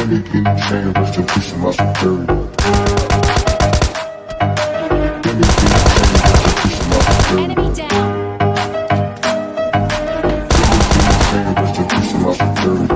Enemy in the chain, rest in peace to my security. Enemy in the chain, rest in peace to my security. Enemy down. Enemy in the chain, rest in peace to my security.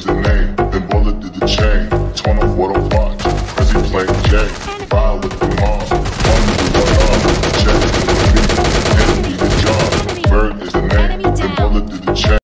Ride with the mom.